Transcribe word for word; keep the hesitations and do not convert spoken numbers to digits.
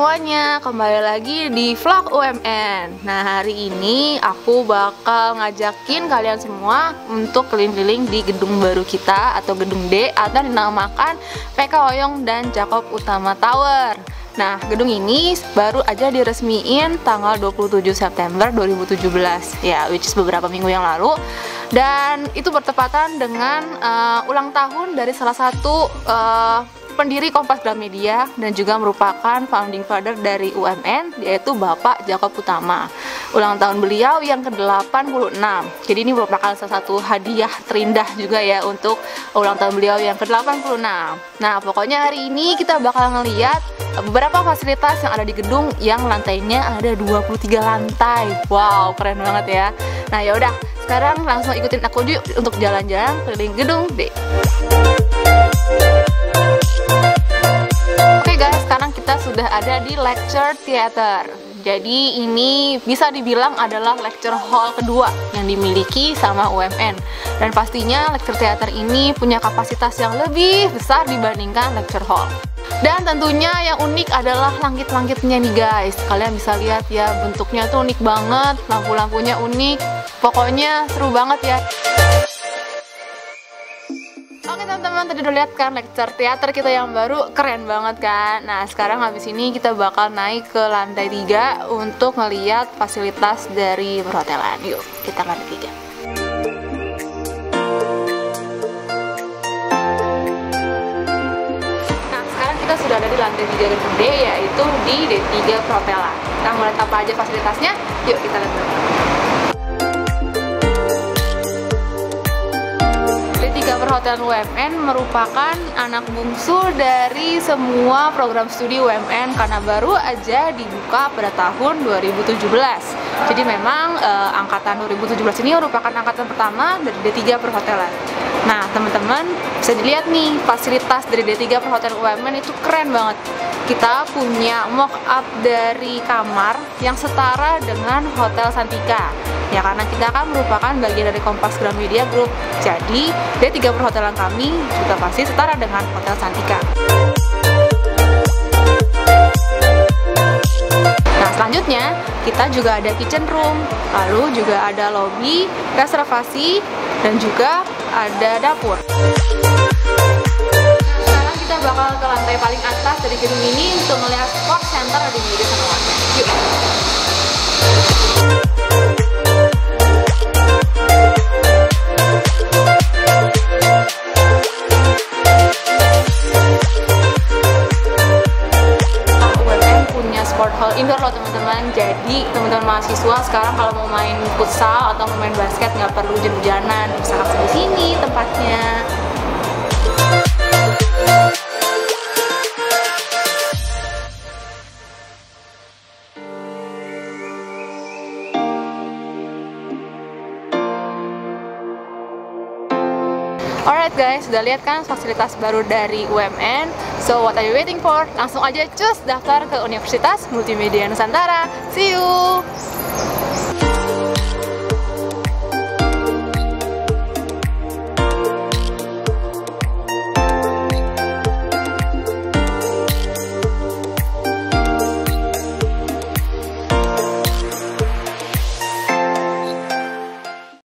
semuanya, kembali lagi di vlog U M N. Nah, hari ini aku bakal ngajakin kalian semua untuk keliling-keliling di gedung baru kita atau gedung D atau dinamakan P K Oyong dan Jakob Utama Tower. Nah, gedung ini baru aja diresmiin tanggal dua puluh tujuh September dua ribu tujuh belas, ya, which is beberapa minggu yang lalu. Dan itu bertepatan dengan uh, ulang tahun dari salah satu uh, pendiri Kompas Gramedia dan juga merupakan founding father dari U M N, yaitu Bapak Jakob Utama. Ulang tahun beliau yang ke delapan puluh enam. Jadi ini merupakan salah satu hadiah terindah juga ya untuk ulang tahun beliau yang ke delapan puluh enam. Nah, pokoknya hari ini kita bakal ngeliat beberapa fasilitas yang ada di gedung yang lantainya ada dua puluh tiga lantai. Wow, keren banget ya. Nah, ya udah, sekarang langsung ikutin aku yuk untuk jalan-jalan keliling gedung D. Oke guys, sekarang kita sudah ada di Lecture Theater. Jadi ini bisa dibilang adalah lecture hall kedua yang dimiliki sama U M N. Dan pastinya lecture theater ini punya kapasitas yang lebih besar dibandingkan lecture hall. Dan tentunya yang unik adalah langit-langitnya nih guys. Kalian bisa lihat ya, bentuknya tuh unik banget, lampu-lampunya unik. Pokoknya seru banget ya. Oke teman-teman, tadi udah lihat kan lecture theater kita yang baru, keren banget kan. Nah, sekarang habis ini kita bakal naik ke lantai tiga untuk ngeliat fasilitas dari perhotelan. Yuk, kita ke lantai tiga. Nah, sekarang kita sudah ada di lantai tiga gedung D, yaitu di D tiga Perhotelan. Kita mau lihat apa aja fasilitasnya? Yuk kita lihat dulu. Perhotelan U M N merupakan anak bungsu dari semua program studi U M N karena baru aja dibuka pada tahun dua ribu tujuh belas. Jadi memang eh, angkatan dua ribu tujuh belas ini merupakan angkatan pertama dari D tiga Perhotelan. Nah, teman-teman bisa dilihat nih, fasilitas dari D tiga Perhotelan U M N itu keren banget. Kita punya mock up dari kamar yang setara dengan Hotel Santika. Ya, karena kita kan merupakan bagian dari Kompas Gramedia Group. Jadi, D tiga Perhotelan kami juga pasti setara dengan Hotel Santika. Nah, selanjutnya kita juga ada kitchen room, lalu juga ada lobby, reservasi, dan juga ada dapur. Sekarang kita bakal ke lantai paling atas dari gedung ini untuk melihat sport center di media semua. Yuk. Indoor loh teman-teman, jadi teman-teman mahasiswa sekarang kalau mau main futsal atau mau main basket nggak perlu hujan-hujanan, bisa langsung di sini tempatnya. Alright guys, sudah lihat kan fasilitas baru dari U M N? So what are you waiting for? Langsung aja cus daftar ke Universitas Multimedia Nusantara. See you!